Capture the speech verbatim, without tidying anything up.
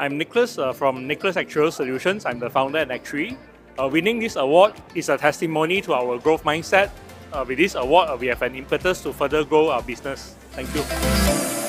I'm Nicholas uh, from Nicholas Actuarial Solutions. I'm the founder and actuary. Uh, winning this award is a testimony to our growth mindset. Uh, with this award, uh, we have an impetus to further grow our business. Thank you.